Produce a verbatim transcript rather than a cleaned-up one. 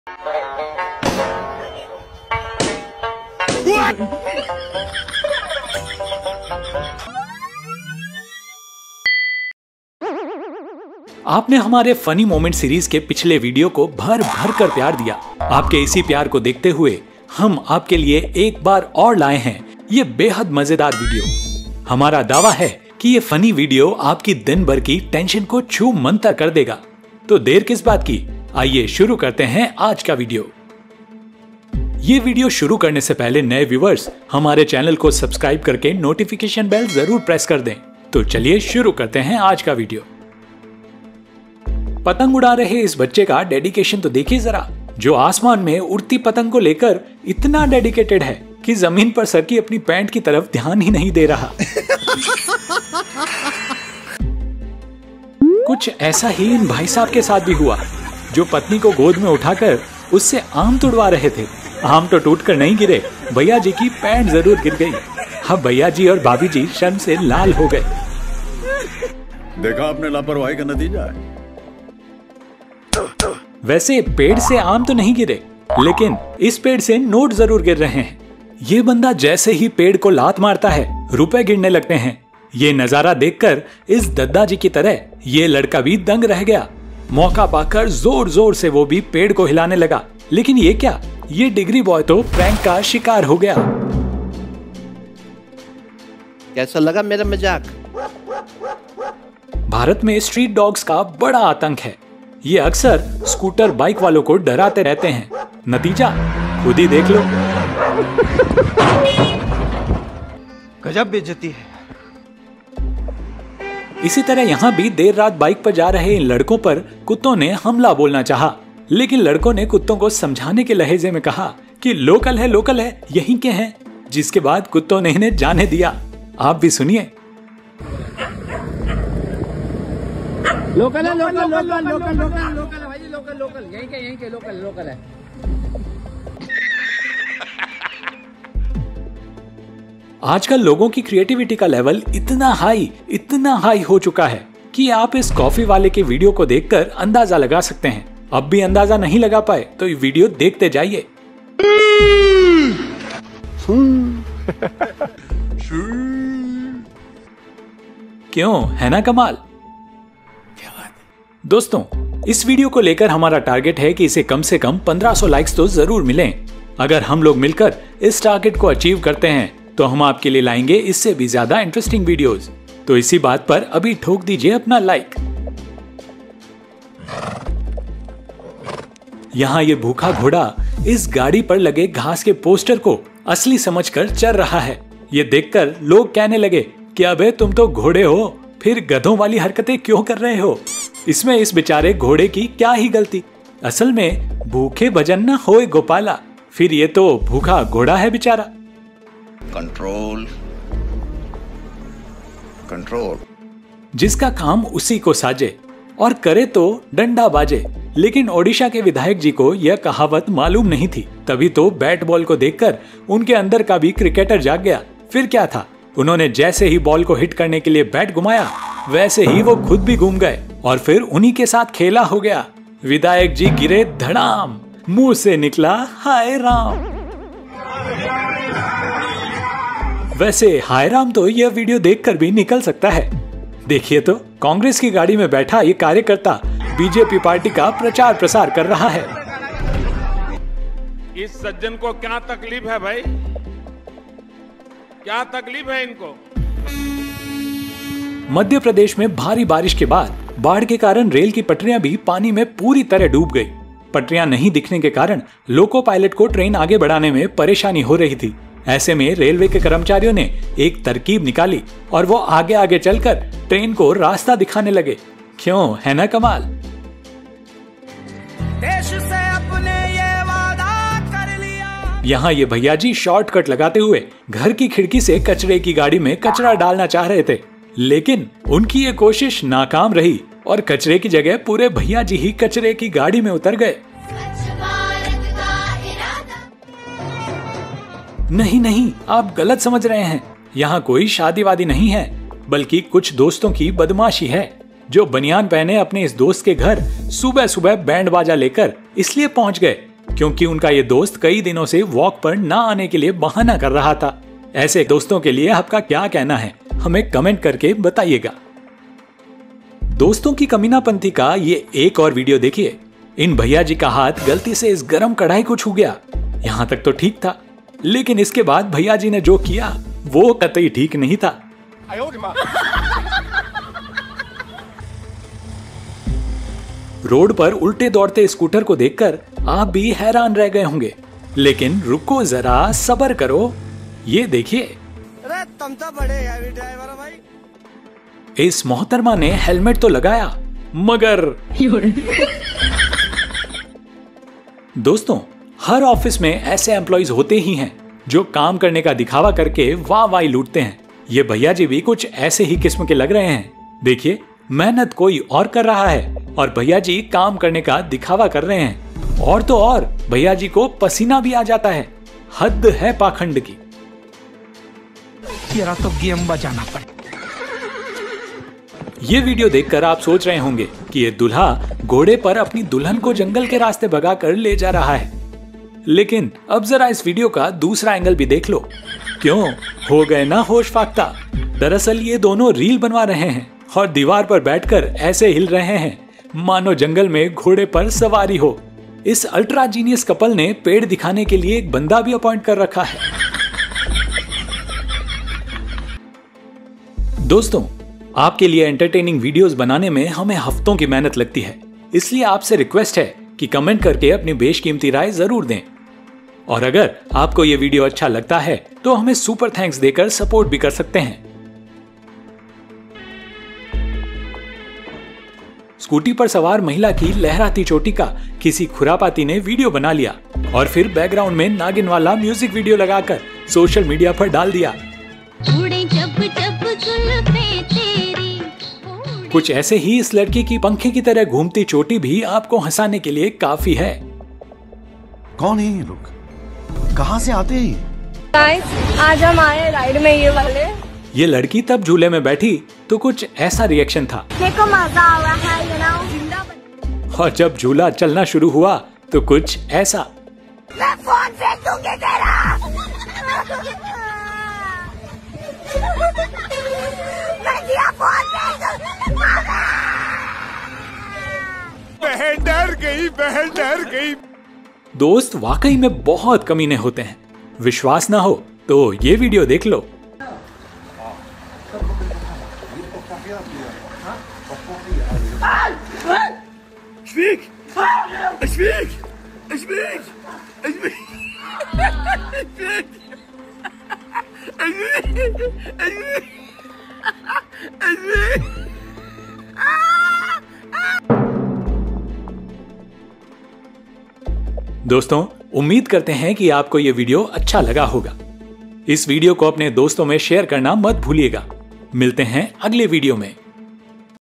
आपने हमारे funny moment series के पिछले वीडियो को भर भर कर प्यार दिया। आपके इसी प्यार को देखते हुए हम आपके लिए एक बार और लाए हैं ये बेहद मजेदार वीडियो। हमारा दावा है कि ये फनी वीडियो आपकी दिन भर की टेंशन को छू मंतर कर देगा। तो देर किस बात की, आइए शुरू करते हैं आज का वीडियो। ये वीडियो शुरू करने से पहले नए व्यूअर्स हमारे चैनल को सब्सक्राइब करके नोटिफिकेशन बेल जरूर प्रेस कर दें। तो चलिए शुरू करते हैं आज का वीडियो। पतंग उड़ा रहे इस बच्चे का डेडिकेशन तो देखिए जरा, जो आसमान में उड़ती पतंग को लेकर इतना डेडिकेटेड है कि जमीन पर सरकी अपनी पैंट की तरफ ध्यान ही नहीं दे रहा। कुछ ऐसा ही इन भाई साहब के साथ भी हुआ, जो पत्नी को गोद में उठाकर उससे आम तुड़वा रहे थे। आम तो टूट कर नहीं गिरे, भैया जी की पैंट जरूर गिर गई। अब भैया जी और भाभी जी शर्म से लाल हो गए। देखा आपने लापरवाही का नतीजा है। वैसे पेड़ से आम तो नहीं गिरे, लेकिन इस पेड़ से नोट जरूर गिर रहे हैं। ये बंदा जैसे ही पेड़ को लात मारता है, रुपए गिरने लगते हैं। ये नजारा देखकर इस दद्दा जी की तरह ये लड़का भी दंग रह गया। मौका पाकर जोर जोर से वो भी पेड़ को हिलाने लगा। लेकिन ये क्या, ये डिग्री बॉय तो प्रैंक का शिकार हो गया। कैसा लगा मेरा मजाक? भारत में स्ट्रीट डॉग्स का बड़ा आतंक है। ये अक्सर स्कूटर बाइक वालों को डराते रहते हैं। नतीजा खुद ही देख लो। गजब बेइज्जती है। इसी तरह यहाँ भी देर रात बाइक पर जा रहे इन लड़कों पर कुत्तों ने हमला बोलना चाहा, लेकिन लड़कों ने कुत्तों को समझाने के लहजे में कहा कि लोकल है लोकल है, यहीं के हैं। जिसके बाद कुत्तों ने इन्हें जाने दिया। आप भी सुनिए। लोकल है, local local local local local है भाई, लोकल लोकल यहीं के यहीं के लोकल लोकल है। आजकल लोगों की क्रिएटिविटी का लेवल इतना हाई इतना हाई हो चुका है कि आप इस कॉफी वाले के वीडियो को देखकर अंदाजा लगा सकते हैं। अब भी अंदाजा नहीं लगा पाए तो ये वीडियो देखते जाइए। क्यों, है ना कमाल? दोस्तों, इस वीडियो को लेकर हमारा टारगेट है कि इसे कम से कम पंद्रह सौ लाइक्स तो जरूर मिलें। अगर हम लोग मिलकर इस टारगेट को अचीव करते हैं तो हम आपके लिए लाएंगे इससे भी ज्यादा इंटरेस्टिंग वीडियोस। तो इसी बात पर अभी ठोक दीजिए अपना लाइक। यहाँ ये भूखा घोड़ा इस गाड़ी पर लगे घास के पोस्टर को असली समझकर चल रहा है। ये देखकर लोग कहने लगे कि अबे तुम तो घोड़े हो, फिर गधों वाली हरकतें क्यों कर रहे हो? इसमें इस बेचारे घोड़े की क्या ही गलती? असल में भूखे भजन न होए गोपाला, फिर ये तो भूखा घोड़ा है बेचारा। Control control. जिसका काम उसी को साजे और करे तो डंडा बाजे। लेकिन ओडिशा के विधायक जी को यह कहावत मालूम नहीं थी, तभी तो बैट बॉल को देखकर उनके अंदर का भी क्रिकेटर जाग गया। फिर क्या था, उन्होंने जैसे ही बॉल को हिट करने के लिए बैट घुमाया, वैसे ही वो खुद भी घूम गए और फिर उन्हीं के साथ खेला हो गया। विधायक जी गिरे धड़ाम, मुंह से निकला हाय राम। वैसे हाय राम तो यह वीडियो देखकर भी निकल सकता है। देखिए तो, कांग्रेस की गाड़ी में बैठा ये कार्यकर्ता बीजेपी पार्टी का प्रचार प्रसार कर रहा है। इस सज्जन को क्या तकलीफ है भाई? क्या तकलीफ है इनको? मध्य प्रदेश में भारी बारिश के बाद बाढ़ के कारण रेल की पटरियां भी पानी में पूरी तरह डूब गई। पटरियां नहीं दिखने के कारण लोको पायलट को ट्रेन आगे बढ़ाने में परेशानी हो रही थी। ऐसे में रेलवे के कर्मचारियों ने एक तरकीब निकाली और वो आगे आगे चलकर ट्रेन को रास्ता दिखाने लगे। क्यों, है ना कमाल? देश से अपने ये वादा कर लिया। यहाँ ये भैया जी शॉर्टकट लगाते हुए घर की खिड़की से कचरे की गाड़ी में कचरा डालना चाह रहे थे, लेकिन उनकी ये कोशिश नाकाम रही और कचरे की जगह पूरे भैया जी ही कचरे की गाड़ी में उतर गए। नहीं नहीं, आप गलत समझ रहे हैं। यहाँ कोई शादी वादी नहीं है, बल्कि कुछ दोस्तों की बदमाशी है, जो बनियान पहने अपने इस दोस्त के घर सुबह सुबह बैंड बाजा लेकर इसलिए पहुंच गए क्योंकि उनका ये दोस्त कई दिनों से वॉक पर ना आने के लिए बहाना कर रहा था। ऐसे दोस्तों के लिए आपका क्या कहना है, हमें कमेंट करके बताइएगा। दोस्तों की कमीनापंथी का ये एक और वीडियो देखिए। इन भैया जी का हाथ गलती से इस गरम कढ़ाई को छू गया। यहाँ तक तो ठीक था, लेकिन इसके बाद भैया जी ने जो किया वो कतई ठीक नहीं था। रोड पर उल्टे दौड़ते स्कूटर को देखकर आप भी हैरान रह गए होंगे, लेकिन रुको जरा, सब्र करो, ये देखिए। अरे तुम तो बड़े हैवी ड्राइवर हो भाई। इस मोहतरमा ने हेलमेट तो लगाया, मगर दोस्तों, हर ऑफिस में ऐसे एम्प्लॉइज होते ही हैं जो काम करने का दिखावा करके वाह वाह लूटते हैं। ये भैया जी भी कुछ ऐसे ही किस्म के लग रहे हैं। देखिए, मेहनत कोई और कर रहा है और भैया जी काम करने का दिखावा कर रहे हैं। और तो और भैया जी को पसीना भी आ जाता है। हद है पाखंड की। तेरा तो गेम बजाना पड़े। ये वीडियो देखकर आप सोच रहे होंगे कि ये दूल्हा घोड़े पर अपनी दुल्हन को जंगल के रास्ते भगाकर ले जा रहा है, लेकिन अब जरा इस वीडियो का दूसरा एंगल भी देख लो। क्यों हो गए ना होश फाख्ता। दरअसल ये दोनों रील बनवा रहे हैं और दीवार पर बैठकर ऐसे हिल रहे हैं मानो जंगल में घोड़े पर सवारी हो। इस अल्ट्रा जीनियस कपल ने पेड़ दिखाने के लिए एक बंदा भी अपॉइंट कर रखा है। दोस्तों, आपके लिए एंटरटेनिंग वीडियोस बनाने में हमें हफ्तों की मेहनत लगती है, इसलिए आपसे रिक्वेस्ट है कि कमेंट करके अपनी बेशकीमती राय जरूर दें। और अगर आपको ये वीडियो अच्छा लगता है तो हमें सुपर थैंक्स देकर सपोर्ट भी कर सकते हैं। स्कूटी पर सवार महिला की लहराती चोटी का किसी खुरापाती ने वीडियो बना लिया और फिर बैकग्राउंड में नागिन वाला म्यूजिक वीडियो लगाकर सोशल मीडिया पर डाल दिया। जब जब जुल्फे तेरी। कुछ ऐसे ही इस लड़की की पंखे की तरह घूमती चोटी भी आपको हंसाने के लिए काफी है। कौन है ये लोग, कहां से आते हैं? गाइस, आज हम आए राइड में ये वाले। ये लड़की तब झूले में बैठी तो कुछ ऐसा रिएक्शन था। देखो मजा आ रहा है, you know? जिंदा। और जब झूला चलना शुरू हुआ तो कुछ ऐसा। मैं फोन फेंक दूंगी तेरा। मैं दिया फोन फेंक दूंगी। बहन डर गई, बहन डर गई। दोस्त वाकई में बहुत कमीने होते हैं। विश्वास ना हो तो ये वीडियो देख लो। Speak! Speak! Speak! Speak! दोस्तों, उम्मीद करते हैं कि आपको ये वीडियो अच्छा लगा होगा। इस वीडियो को अपने दोस्तों में शेयर करना मत भूलिएगा। मिलते हैं अगले वीडियो में।